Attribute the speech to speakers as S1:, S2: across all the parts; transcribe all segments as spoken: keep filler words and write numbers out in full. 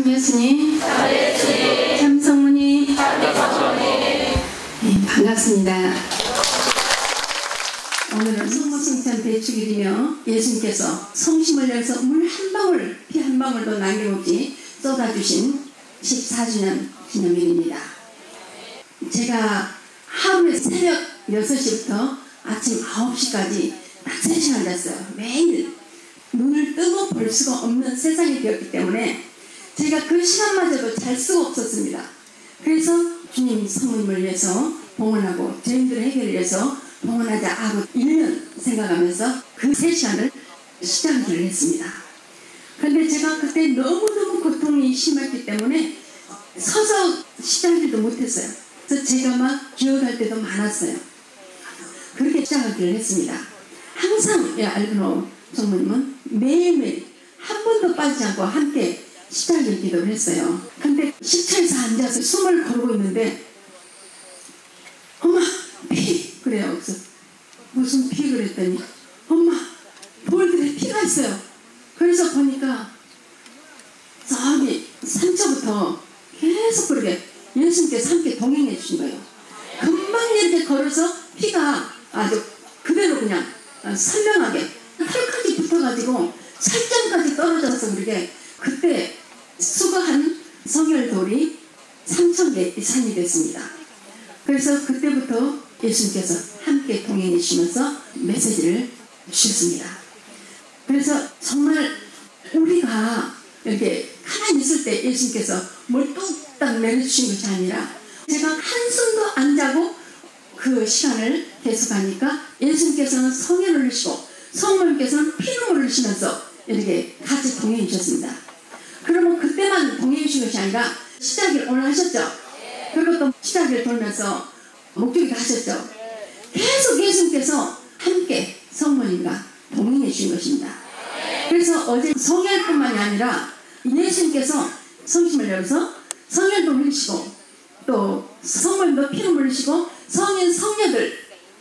S1: 참 예수님, 참 성모님, 네, 반갑습니다. 오늘은 성모성찬 대축일이며 예수님께서 성심을 내서 물 한 방울, 피 한 방울도 남김없이 쏟아주신 십사 주년 기념일입니다. 제가 하루에 새벽 여섯 시부터 아침 아홉 시까지 딱 세 시간 잤어요. 매일 눈을 뜨고 볼 수가 없는 세상이 되었기 때문에 제가 그 시간마저도 잘 수가 없었습니다. 그래서 주님 성모님을 위해서 봉헌하고 죄인들의 해결을 위해서 봉헌하자 하고 일 년 생각하면서 그 세 시간을 시작을 했습니다. 그런데 제가 그때 너무너무 고통이 심했기 때문에 서서 시작하지도 못했어요. 그래서 제가 막 기억할 때도 많았어요. 그렇게 시작하기를 했습니다. 항상 알고노 성모님은 매일매일 한 번도 빠지지 않고 함께 시작을 기도를 했어요. 근데 시체에서 앉아서 숨을 걸고 있는데 엄마 피! 그래요. 그래서 무슨 피? 그랬더니 엄마 볼들에 피가 있어요. 그래서 보니까 저기 산처부터 계속 그렇게 예수님께서 함께 동행해 주신 거예요. 금방 이렇게 걸어서 피가 아주 그대로 그냥 선명하게 털까지 붙어가지고 살점까지 떨어져서 그렇게 그때 수거한 성혈돌이 삼천 개 이상이 됐습니다. 그래서 그때부터 예수님께서 함께 동행해 주시면서 메시지를 주셨습니다. 그래서 정말 우리가 이렇게 가만히 있을 때 예수님께서 뭘 뚝딱 내려주신 것이 아니라 제가 한숨도 안 자고 그 시간을 계속하니까 예수님께서는 성혈을 흘리시고 성모님께서는 피눈물을 흘리시면서 이렇게 같이 동행해 주셨습니다. 그러면 그때만 동행해 주신 것이 아니라 시작을 오늘 하셨죠? 그리고 또 시작을 돌면서 목적이도 하셨죠? 계속 예수님께서 함께 성모님과 동행해 주신 것입니다. 그래서 어제 성혈뿐만이 아니라 예수님께서 성심을 열어서 성혈도 흘리시고 또 성모님도 피눈물 흘리시고 성인 성녀들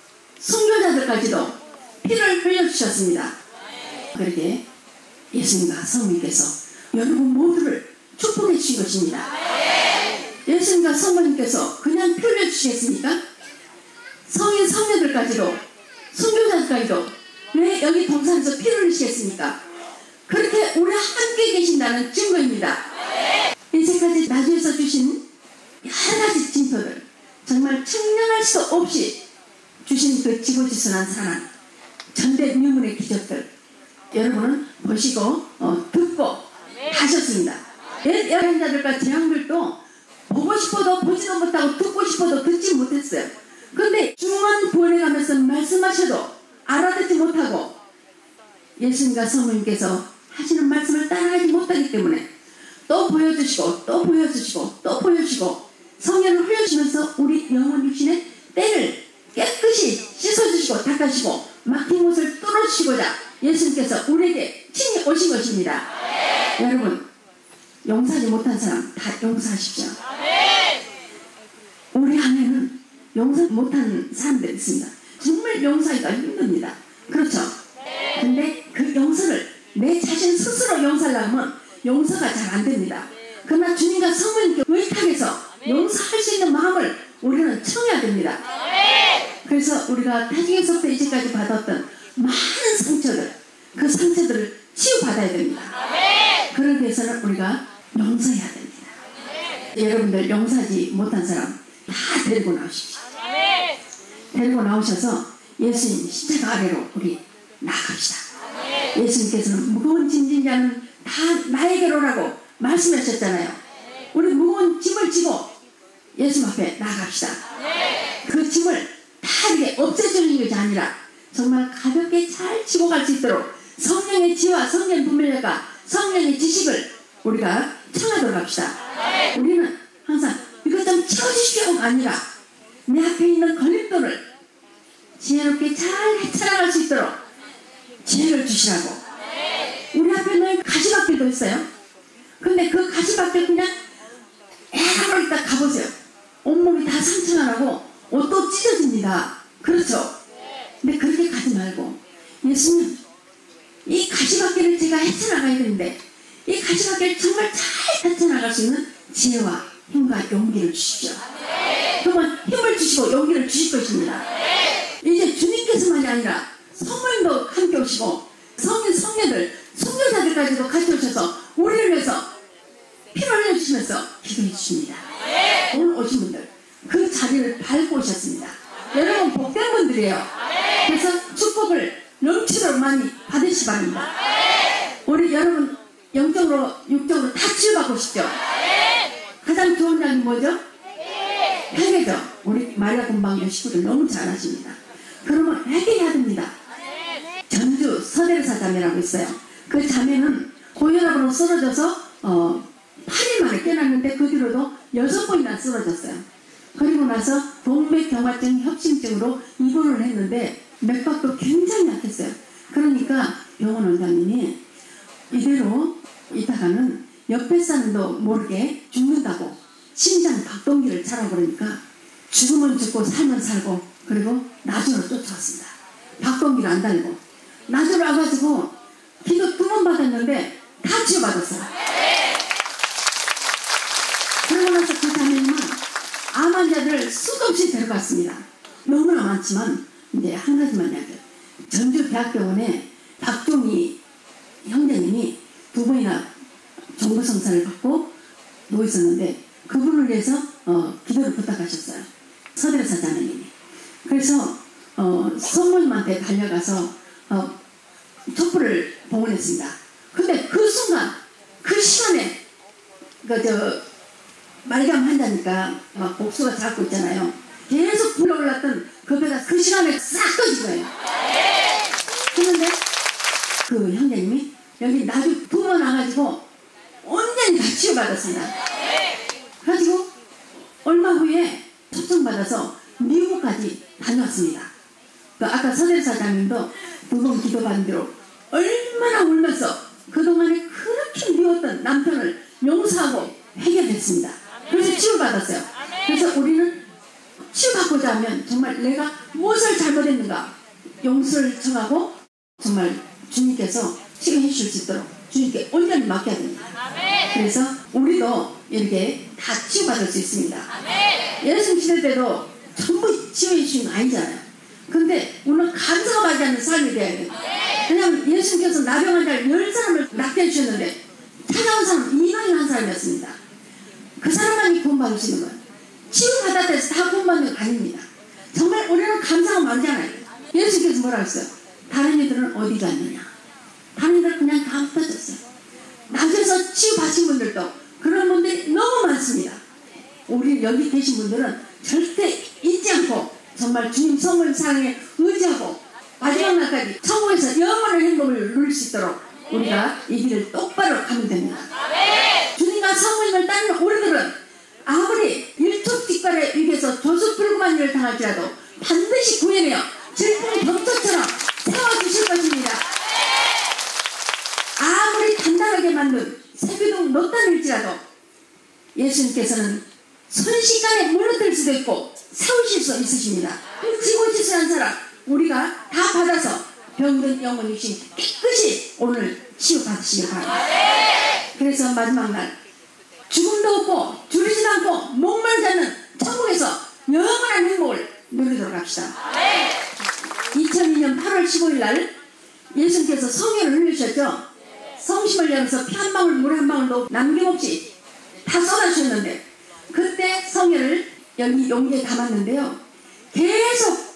S1: 순교자들까지도 피를 흘려주셨습니다. 그렇게 예수님과 성모님께서 여러분 모두를 축복해 주신 것입니다. 예수님과 성모님께서 그냥 피 흘려주시겠습니까? 성인 성녀들까지도 순교자들까지도 왜 여기 동산에서 피를 흘리시겠습니까? 그렇게 우리 함께 계신다는 증거입니다. 이제까지 나주에서 주신 여러 가지 징표들 정말 측량할 수 없이 주신 그 지고지순한 사랑 전대미문의 기적들 여러분은 보시고 어, 듣고 하셨습니다. 여행자들과 재앙들도 보고 싶어도 보지도 못하고 듣고 싶어도 듣지 못했어요. 그런데 중원 부원에 가면서 말씀하셔도 알아듣지 못하고 예수님과 성모님께서 하시는 말씀을 따라하지 못하기 때문에 또 보여주시고 또 보여주시고 또 보여주시고 성령을 흘려주시면서 우리 영혼 육신의 때를 깨끗이 씻어주시고 닦아주시고 막힌 곳을 뚫어주시고자 예수님께서 우리에게 친히 오신 것입니다. 네. 여러분 용서하지 못한 사람 다 용서하십시오. 네. 우리 안에는 용서 못한 사람들이 있습니다. 정말 용서하기가 힘듭니다. 그렇죠? 네. 근데 그 용서를 내 자신 스스로 용서하려면 용서가 잘 안됩니다. 그러나 주님과 성모님께 의탁해서 용서할 수 있는 마음을 우리는 청해야 됩니다. 그래서 우리가 태중에서부터 이제까지 받았던 많은 상처들 그 상처들을 치유받아야 됩니다. 그러기 위해서는 우리가 용서해야 됩니다. 여러분들 용서하지 못한 사람 다 데리고 나오십시오. 데리고 나오셔서 예수님 십자가 아래로 우리 나갑시다. 예수님께서는 무거운 짐진 자는 다 나에게로 오라고 말씀하셨잖아요. 우리 무거운 짐을 지고 예수 앞에 나갑시다. 그 짐을 다 이렇게 없애주는 것이 아니라 정말 가볍게 잘 지고 갈 수 있도록 성령의 지와 성령 분별력과 성령의 지식을 우리가 청하도록 합시다. 우리는 항상 이것 좀 채워주십시오가 아니라 내 앞에 있는 걸림돌을 지혜롭게 잘 헤쳐나갈 수 있도록 지혜를 주시라고. 우리 앞에 있는 가시밭길도 있어요. 근데 그 가시밭길 그냥 에라로 있다 가보세요. 온몸이 다 상처가 나고 옷도 찢어집니다. 그렇죠? 근데 그렇게 가지 말고 예수님 이 가시밭길을 제가 헤쳐나가야 되는데 이 가시밭길을 정말 잘 헤쳐나가야 나갈 수 있는 지혜와 힘과 용기를 주십시오. 그러면 힘을 주시고 용기를 주실 것입니다. 이제 주님께서만이 아니라 성령도 함께 오시고 성인, 성녀들, 성교사들까지도 같이 오셔서 우리를 위해서 피를 흘려주시면서 기도해 주십니다. 오늘 오신 분들 그 자리를 밟고 오셨습니다. 여러분 복된 분들이에요. 그래서 축복을 넘치도록 많이 받으시기 바랍니다. 우리 여러분 영적으로 육적으로 다 치유받고 싶죠? 가장 좋은 약이 뭐죠? 회개죠. 우리 마리아 공방교 식구들 너무 잘하십니다. 그러면 회개해야 됩니다. 전주 서대사 자매라고 있어요. 그 자매는 고혈압으로 쓰러져서 어, 팔 일 만에 깨났는데 그 뒤로도 여섯 번이나 쓰러졌어요. 그리고 나서 동맥경화증 협심증으로 입원을 했는데 맥박도 굉장히 약했어요. 그러니까 병원 원장님이 이대로 있다가는 옆에 사람도 모르게 죽는다고 심장 박동기를 차라고 그러니까 죽으면 죽고 살면 살고 그리고 나주로 쫓아왔습니다. 박동기를 안 달고 나주로 와가지고 기도 두 번 받았는데 다 치유받았어요. 그러고 나서 그 자매님은 암 환자들을 수도 없이 데려갔습니다. 너무나 많지만 이제 한 가지만 이야기해요. 전주대학병원에 박종희 형제님이 두 번이나 정보성사를 받고 누워 있었는데 그분을 위해서 어, 기도를 부탁하셨어요. 서대사 자매님이. 그래서 어, 성모님한테 달려가서 어, 촛불을 봉헌했습니다. 근데 그 순간 그 시간에 그 저 말감 환자니까 막 복수가 자꾸 있잖아요. 계속 불러올랐던 그 배가 그 시간에 싹 꺼진 거예요. 그런데 그 형제님이 여기 나주 두 번 와가지고 온전히 다 치유받았습니다. 그래가지고 얼마 후에 초청받아서 미국까지 다녀왔습니다. 그 아까 서대사장님도 두 번 기도받은 대로 얼마나 울면서 그동안에 그렇게 미웠던 남편을 용서하고 해결했습니다. 그래서 치유받았어요. 그래서 우리는 치유받고자 하면 정말 내가 무엇을 잘못했는가 용서를 청하고 정말 주님께서 치유해 주실 수 있도록 주님께 온전히 맡겨야 됩니다. 그래서 우리도 이렇게 다 치유받을 수 있습니다. 예수님 시대 때도 전부 치유해 주신 거 아니잖아요. 근데 우리는 감사가 받지 않는 삶이 돼야 돼요. 왜냐하면 예수님께서 나병 환자를 열 사람을 낫게 해주셨는데 찾아온 사람은 이만이 한 사람이었습니다. 그 사람만이 구원받을 수 있는 거예요. 치유받았다 해서 다 구원받는 거 아닙니다. 정말 우리는 감사가 많잖아요. 예수님께서 뭐라 했어요? 다른 이들은 어디 갔느냐? 다른 이들은 그냥 다 흩어졌어요. 낮에서 치유받으신 분들도 그런 분들이 너무 많습니다. 우리 여기 계신 분들은 절대 잊지 않고 정말 주님 성을 사랑에 의지하고 마지막 날까지 천국에서 영원한 행복을 누릴 수 있도록 우리가 이 길을 똑바로 가면 됩니다. 주님과 성모님을 따르는 우리들은 아무리 일촉즉발의 위기에서 조수불구만 일을 당할지라도 반드시 구해내어 질풍 병처처럼 세워주실 것입니다. 아무리 단단하게 만든 새비동 노단일지라도 예수님께서는 순식간에 무너뜨릴 수도 있고 세우실 수 있으십니다. 지고 지수한 사람 우리가 다 받아서 병든 영혼 육신 깨끗이 오늘 치유받으시기 바랍니다. 그래서 마지막 날 죽음도 없고 줄이지도 않고 목마르지 않는 천국에서 영원한 행복을 누리도록 합시다. 이천이 년 팔월 십오일 날 예수님께서 성령을 흘리셨죠. 성심을 열어서 피 한 방울 물 한 방울도 남김없이 다 쏟아주셨는데 그때 성령을 여기 용기에 담았는데요. 계속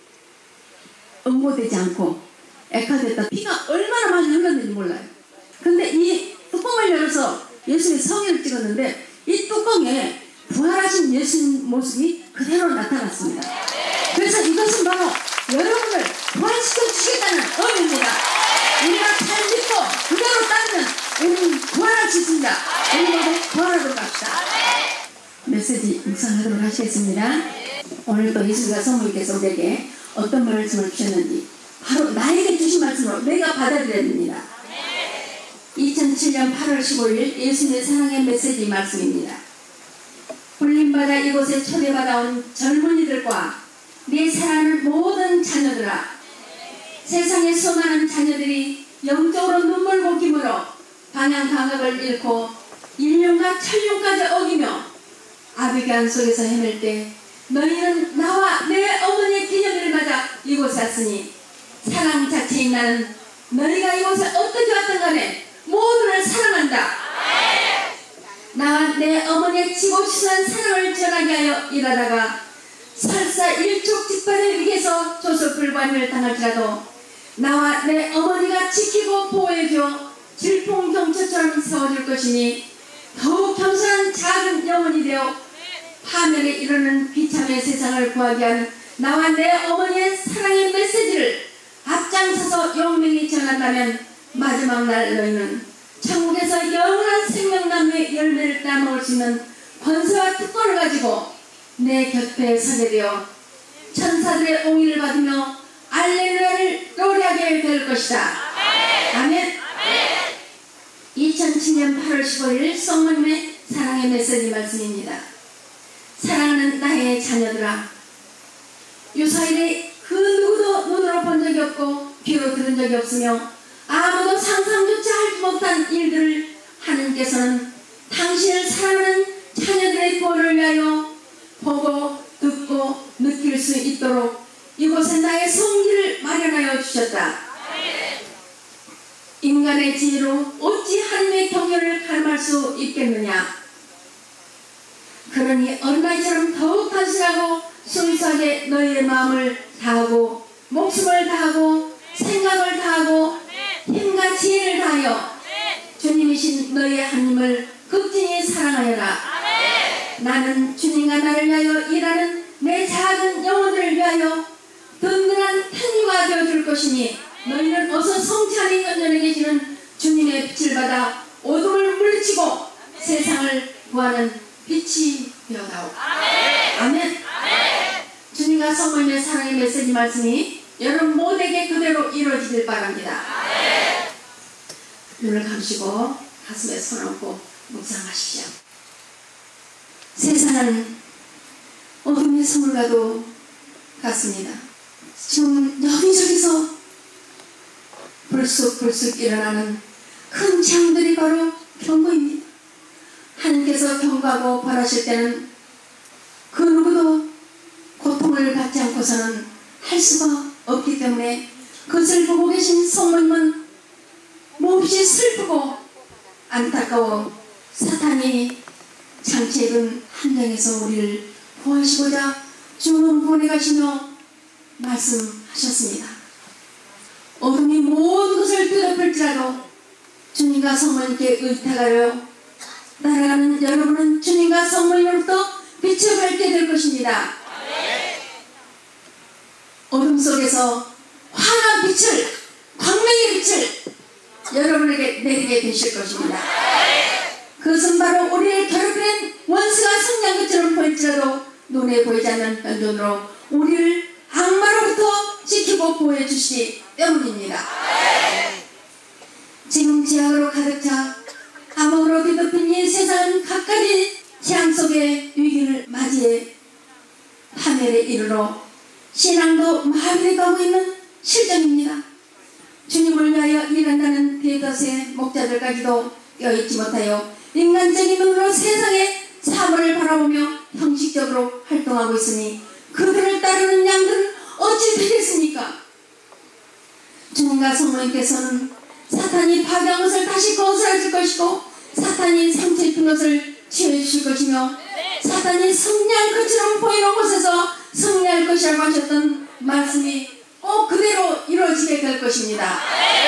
S1: 응고되지 않고 액화됐다 피가 얼마나 많이 흘렀는지 몰라요. 근데 이 뚜껑을 열어서 예수님의 성혈을 찍었는데 이 뚜껑에 부활하신 예수님 모습이 그대로 나타났습니다. 그래서 이것은 바로 여러분을 부활시켜 주시겠다는 의미입니다. 우리가 잘 믿고 그대로 따르면 우리는 부활할 수 있습니다. 우리 모두 부활하도록 합시다. 메시지 묵상하도록 하시겠습니다. 오늘도 예수님과 성모님께서 우리에게 어떤 말씀을 주셨는지 바로 나에게 주신 말씀으로 내가 받아들여야 됩니다. 이천칠 년 팔월 십오일 예수님의 사랑의 메시지 말씀입니다. 불림받아 이곳에 초대받아온 젊은이들과 네 사랑하는 모든 자녀들아, 세상의 수많은 자녀들이 영적으로 눈물 고김으로 방향 감각을 잃고 일륜과 천륜까지 어기며 아비간 속에서 헤맬 때 너희는 나와 내 어머니의 기념일을 맞아 이곳에 왔으니 사랑 자체인 나는 너희가 이곳에 어떻게 왔든 간에 모두를 사랑한다. 나와 내 어머니의 지고지순한 사랑을 전하게 하여 일하다가 설사 일촉즉발의 위기에서 조소불관을 당할지라도 나와 내 어머니가 지키고 보호해줘 질풍경초처럼 세워줄 것이니 더욱 겸손한 작은 영혼이 되어 파멸에 이르는 비참의 세상을 구하게 한 나와 내 어머니의 사랑의 메시지를 앞장서서 용맹히 전한다면 마지막 날 너희는 천국에서 영원한 생명나무의 열매를 따먹을 수 있는 권세와 특권을 가지고 내 곁에 서게 되어 천사들의 옹의를 받으며 알렐루야를 노래하게 될 것이다. 아멘. 이천칠 년 팔월 십오일 성모님의 사랑의 메시지 말씀입니다. 사랑하는 나의 자녀들아, 유사일에 그 누구도 눈으로 본 적이 없고 귀로 들은 적이 없으며 아무도 상상조차 하지 못한 일들을 하느님께서는 당신을 사랑하는 자녀들의 구원을 위하여 보고 듣고 느낄 수 있도록 이곳에 나의 성지를 마련하여 주셨다. 인간의 지혜로 어찌 하나님의 경륜을 가늠할 수 있겠느냐. 그러니 어린아이처럼 더욱 단순하고 순수하게 너희의 마음을 다하고 목숨을 다하고 생각을 다하고 힘과 지혜를 다하여 주님이신 너희의 하나님을 극진히 사랑하여라. 나는 주님과 나를 위하여 일하는 내 작은 영혼들을 위하여 든든한 편유가 되어줄 것이니 너희는 어서 성찬이 연전에 계시는 주님의 빛을 받아 어둠을 물리치고 세상을 구하는 빛이 되어다오. 아멘. 아멘. 주님과 성모님의 사랑의 메시지 말씀이 여러분 모두에게 그대로 이루어지길 바랍니다. 아멘. 눈을 감시고 가슴에 손 얹고 묵상하십시오. 세상은 어둠의 선물과도 같습니다. 지금 여기저기서 불쑥불쑥 일어나는 큰 재앙들이 바로 경고입니다. 하나님께서 경고하고 벌하실 때는 그 누구도 고통을 받지 않고서는 할 수가 없기 때문에 그것을 보고 계신 성모님은 몹시 슬프고 안타까워 사탄이 장치해둔 함정에서 우리를 구하시고자 주님 보내가시며 말씀하셨습니다. 어둠이 모든 것을 뒤덮을지라도 주님과 성모님께 의탁하여 날아가는 여러분은 주님과 성모님으로부터 빛을 밝게 될 것입니다. 어둠 속에서 환한 빛을, 광명의 빛을 여러분에게 내리게 되실 것입니다. 그것은 바로 우리를 괴롭히는 원수가 성냥 것처럼 보일지라도 눈에 보이지 않는 변존으로 우리를 악마로부터 지키고 보호해 주시기 때문입니다. 지금 지하로 가득 차 암흑으로 뒤덮인 이 세상은 각가지 재앙 속의 위기를 맞이해 파멸에 이르러 신앙도 마비돼 가고 있는 실정입니다. 주님을 위하여 일한다는 대다수의 목자들까지도 껴있지 못하여 인간적인 눈으로 세상의 사물을 바라보며 형식적으로 활동하고 있으니 그들을 따르는 양들은 어찌 되겠습니까? 주님과 성모님께서는 사탄이 파괴한 것을 다시 거스려 줄 것이고 사탄이 상처 입힌 것을 치유해 주실 것이며 사탄이 승리할 것처럼 보이는 곳에서 승리할 것이라고 하셨던 말씀이 꼭 그대로 이루어지게 될 것입니다.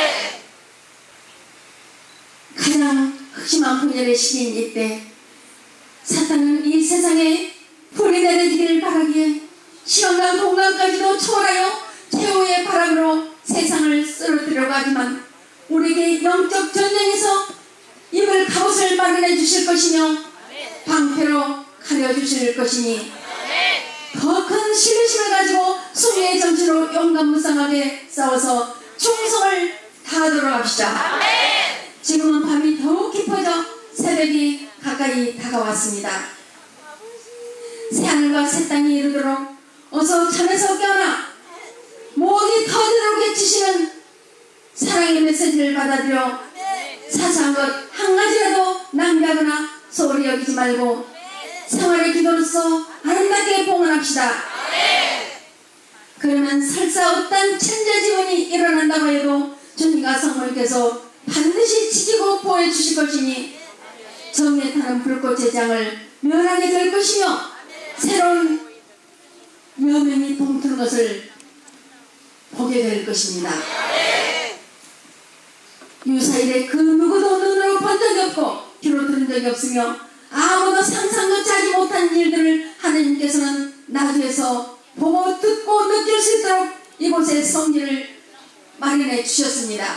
S1: 가장 극심한 분열의 시기인 이때 사탄은 이 세상에 불이 내려지기를 바라기에 시간과 공간까지도 초월하여 최후의 바람으로 세상을 쓰러뜨리려고 하지만 우리에게 영적 전쟁에서 입을 갑옷을 마련해 주실 것이며 방패로 가려주실 것이니 더 큰 신뢰심을 가지고 수비의 정치로 용감무쌍하게 싸워서 충성을 다하도록 합시다. 지금은 밤이 더욱 깊어져 새벽이 가까이 다가왔습니다. 새하늘과 새 땅이 이르도록 어서 잠에서 깨어나 목이 터지도록 외치시는 사랑의 메시지를 받아들여 사소한 것 한 가지라도 낭비하거나 소홀히 여기지 말고 생활의 기도로서 아름답게 봉헌합시다. 그러면 설사 어떤 천재지변이 일어난다고 해도 주님과 성모님께서 반드시 지키고 보호해 주실 것이니 정의에 타는 불꽃 재장을 멸하게 될 것이며 새로운 여명이 동트는 것을 보게 될 것입니다. 유사일에 그 누구도 눈으로 본 적이 없고 귀로 들은 적이 없으며 아무도 상상조차 하지 못한 일들을 하나님께서는 나주에서 보고 듣고 느낄 수 있도록 이곳에 성지를 마련해 주셨습니다.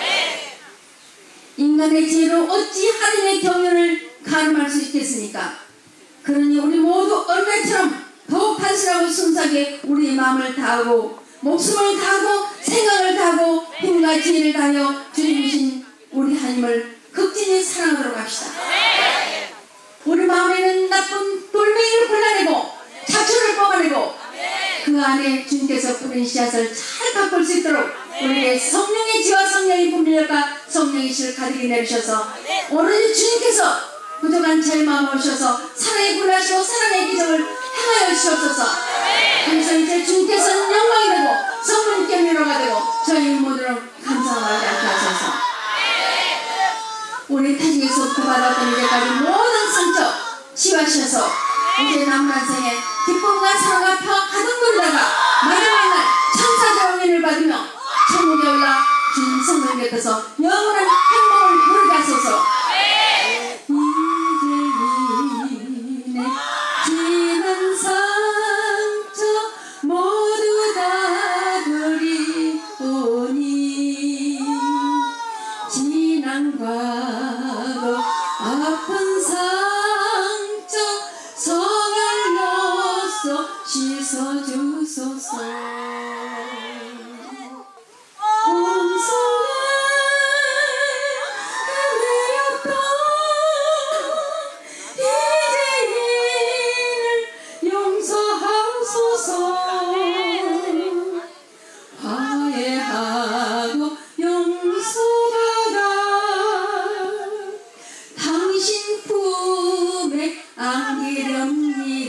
S1: 인간의 지혜로 어찌 하나님의 경륜을 가늠할 수 있겠습니까? 그러니 우리 모두 얼마처럼 더욱 단순하고 순수하게 우리의 마음을 다하고 목숨을 다하고 생각을 다하고 힘과 지혜를 다하여 주님이신 우리 하나님을 극진히 사랑하도록 합시다. 우리 마음에는 나쁜 돌멩이를 골라내고 자초를 뽑아내고 그 안에 주님께서 뿌린 씨앗을 잘 가꿀 수 있도록 우리의 성령의 지와 성령의 분별과 성령의 씨를 가득히 내리셔서 오늘 주님께서 부족한 저의 마음을 오셔서 사랑의 불나시고 사랑의 기적을 행하여 주시옵소서. 그래서 이제 주님께서는 영광이 되고 성령님께 위로가 되고 저희 모두를 감사하지 않게 하소서. 우리 타지에서부터 받았던 이제까지 모든 상처 치유하셔서 이제 남은 한 생에 기쁨과 사랑과 평화 가득 누리다가 마지막 날 천사의 영예를 받으며 천국에 올라 주님 성령 곁에서 영원한 행복을 누리게 하소서. 이제 이내 지난 상처 모두 다 그리우니 지난 과거 아픈 상처 성혈로써 씻어주소서. 온성에 내렸던 이제인을 용서하소서. 화해하고 용서받아 당신 품에 안기렵니다.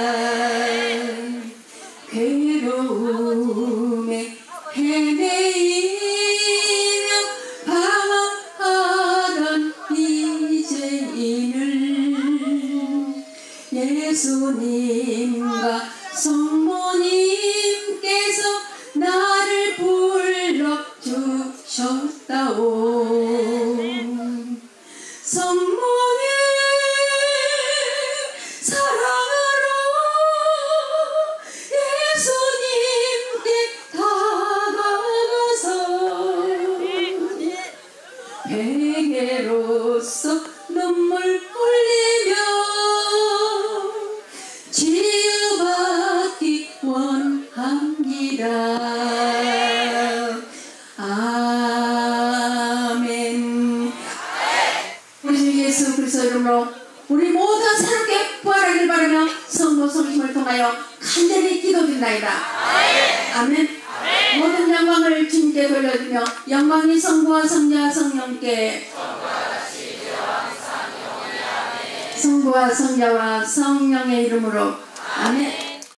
S1: 괴로움에 헤매이며 방황하던 이제인을 예수님과 성모님께서 나를 불러주셨다오. 성모님 사랑하러 예수님께 다가가서 베개로서 눈물 흘리며 치유받기 원합니다. 아멘. 우리 주 예수 그리스도 이름으로 우리 모두 새롭게 부활하길 바라며 성모 성심을 통하여 간절히 기도드립니다. 아멘. 모든 영광을 주님께 돌려드리며 영광이 성부와 성자와 성령께 성부와 성자와 성령의 이름으로 아멘.